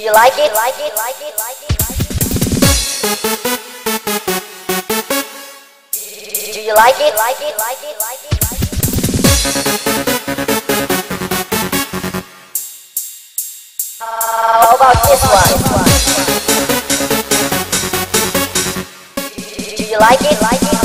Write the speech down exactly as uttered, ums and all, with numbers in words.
you like it? Like it? Like it? Like it? Like it? Do you like it? Like it? Like it? Like it? Like it? How about this one? Do you like it? Like it?